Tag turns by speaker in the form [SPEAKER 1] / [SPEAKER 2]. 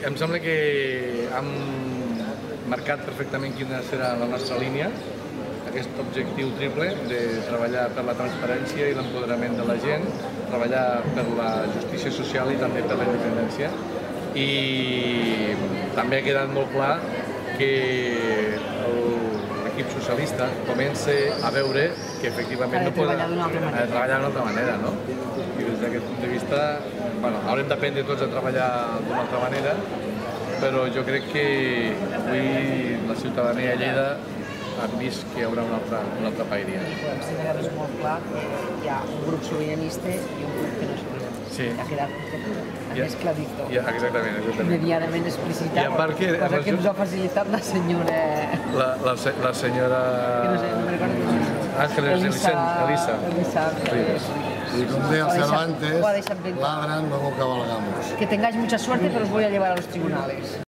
[SPEAKER 1] em sembla que hem marcat perfectament quina serà la nostra línia, aquest objectiu triple de treballar per la transparència i l'empoderament de la gent, treballar per la justícia social i també per la independència. I també ha quedat molt clar que l'equip socialista comença a veure que efectivament no pot treballar d'una altra manera, no? I des d'aquest punt de vista haurem d'aprendre tots a treballar d'una altra manera, però jo crec que avui la ciutadania de Lleida han vist que hi haurà una altra paeria.
[SPEAKER 2] Podem ser negres molt clar que hi ha un grup sobiranista i un grup que no és sobiranista.
[SPEAKER 1] Sí.
[SPEAKER 2] Ha quedat més clarito.
[SPEAKER 1] Exactament.
[SPEAKER 2] Medianament explicitat, cosa que ens ha facilitat la senyora...
[SPEAKER 1] La senyora... Ángeles Elisa Ribes.
[SPEAKER 3] Y como decía Cervantes, ladran, luego cabalgamos.
[SPEAKER 2] Que tengáis mucha suerte, pero os voy a llevar a los tribunales.